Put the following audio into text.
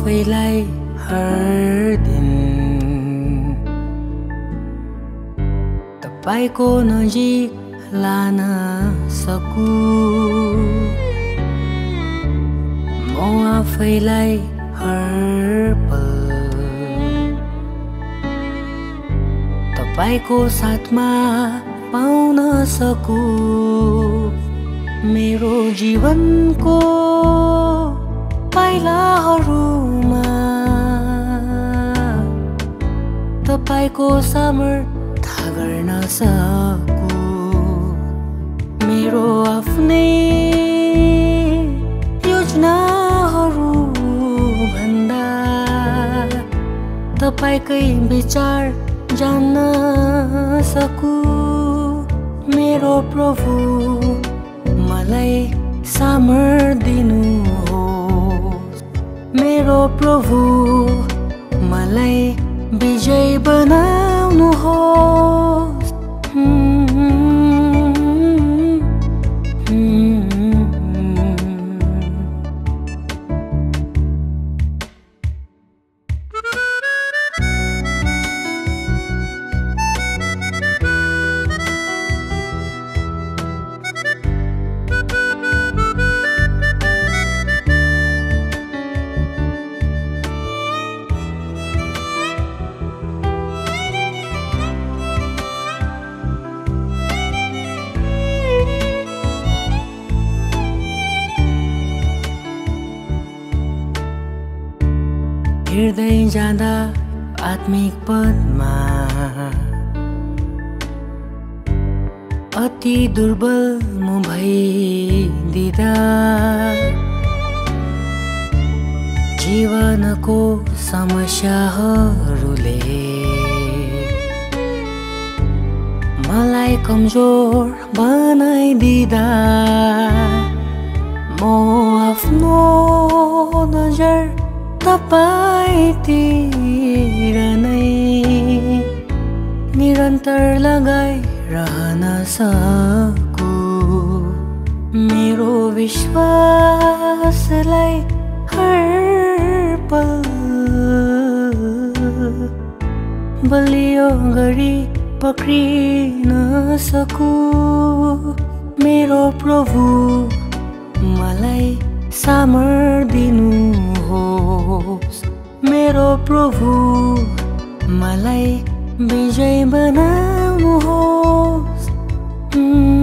आफैलाई हर दिन तपाईको नजिक लान सकु म आफैलाई हरपल तपाईको साथमा पाउन सकु मेरो जीवनको पाइलाहरूमा तपाईको सामर्थ्य गर्न सकु मेरो आफ्नै योजनाहरू भन्दा तपाईकै विचार जान्न सकु मेरो प्रभु मलाई सामर्थ्य दिनुहोस् मेरो प्रभु मलाई विजय बनाउनुहोस् हिँड्दै जाँदा आत्मिक पदमा अति दुर्बल म भइदिँदा जीवनको समस्याहरूले मलाई कमजोर बनाइदिँदा म आफ्नो नजर तपाईतिर नै निरन्तर लगाइरहन सकु मेरो विश्वासलाई हरपल बलियो गरी पक्रिन सकु मेरो प्रभु मलाई सामर्थ्य दिनुहोस् मेरो प्रभु मलाई विजय बनाउनुहोस्